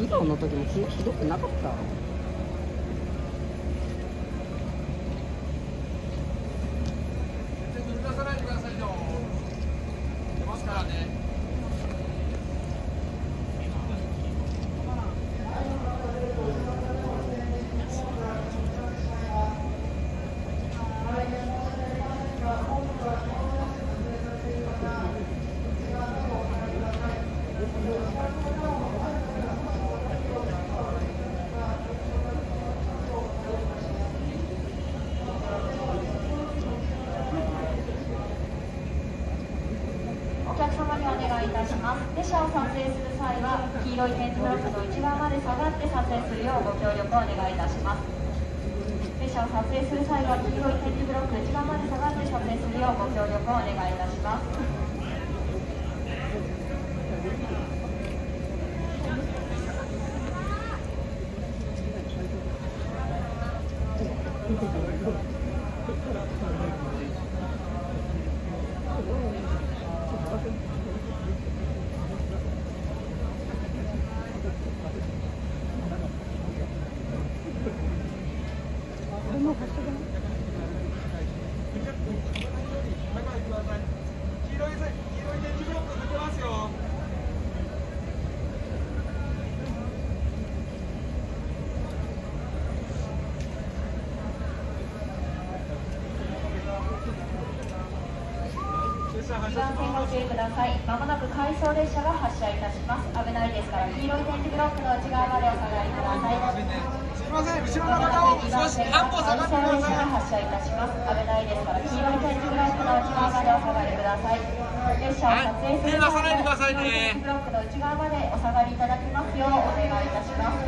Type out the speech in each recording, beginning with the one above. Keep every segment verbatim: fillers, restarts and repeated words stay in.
昨日の時もそんなひどくなかった。 列車を撮影する際は黄色い点字ブロックの内側まで下がって撮影するようご協力をお願いいたします。列車を撮影する際は黄色い点字ブロック内側まで下がって撮影するようご協力をお願いいたします。二番線ご注意ください。まもなく回送列車が発車いたします。危ないですから黄色い点字ブロックの内側までお下がりください。 すみません、後ろの方を少し半歩下がってください。 発車いたします。危ないですから黄色い点字ブロックの内側までお下がりください。列車を撮影する際は黄色い点字ブロックの内側までお下がりいただきますようお願いいたします。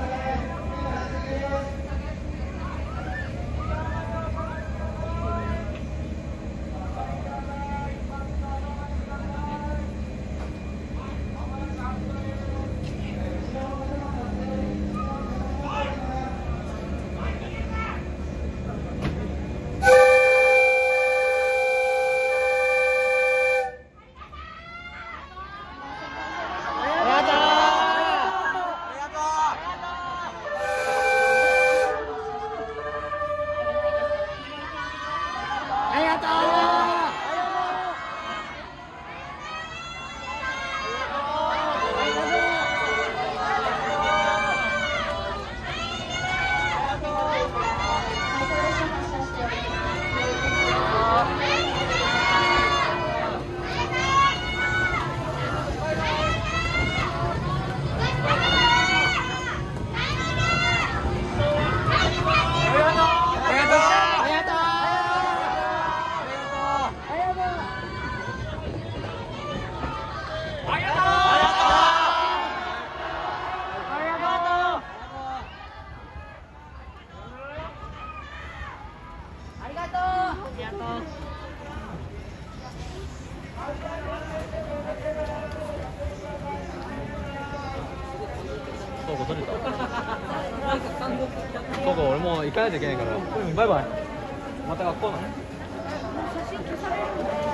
そうか、俺もう行かないといけないから。バイバイ。また学校なの？